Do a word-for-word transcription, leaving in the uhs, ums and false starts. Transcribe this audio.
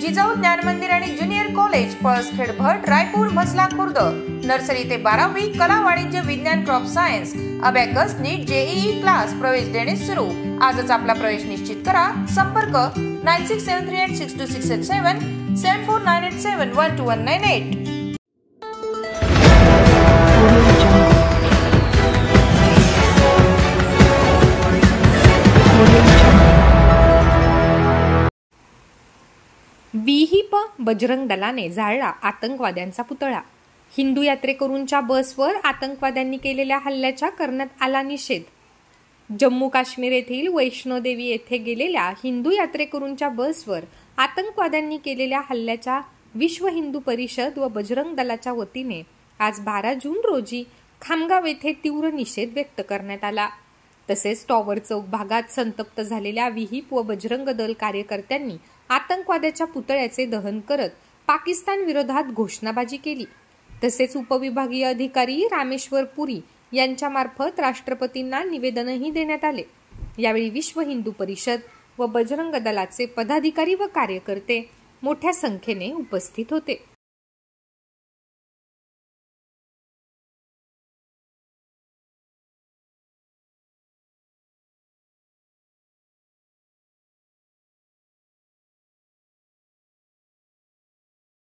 जिजाऊ ज्ञान मंदिर आणि junior college Palaskhed Bhat Raipur Mhasla Khurd nursery ते बारावी कला वाणिज्य विज्ञान crop science abacus NEET JEE class प्रवेश देणे सुरू। आजच आपला प्रवेश निश्चित करा। संपर्क nine six seven three eight six two six eight seven seven four nine eight seven one two one nine eight. विहिप बजरंग दलाने जाळला आतंकवाद्यांचा पुतळा। हिंदू यात्रेकरूंच्या बसवर आतंकवाद्यांनी केलेल्या हल्ल्याचा करण्यात आला निषेध। जम्मू काश्मीर येथील वैष्णोदेवी येथे गेलेल्या हिंदू यात्रेकरूंच्या बसवर आतंकवाद्यांनी केलेल्या हल्ल्याचा विश्व हिंदू परिषद व बजरंग दलाच्या वतीने आज बारा जून रोजी खामगाव येथे तीव्र निषेध व्यक्त करण्यात आला। तसेच टॉवर चौक भागात संतप्त झालेल्या विहिप व बजरंग दल कार्यकर्त्यांनी आतंकवाद्याच्या पुतळ्याचे दहन करत पाकिस्तान विरोधात घोषणाबाजी केली। तसेच उपविभागीय अधिकारी रामेश्वर पुरी यांच्या मार्फत राष्ट्रपतींना निवेदनही देण्यात आले। यावेळी विश्व हिंदू परिषद व बजरंग दलाचे पदाधिकारी व कार्यकर्ते मोठ्या संख्येने उपस्थित होते।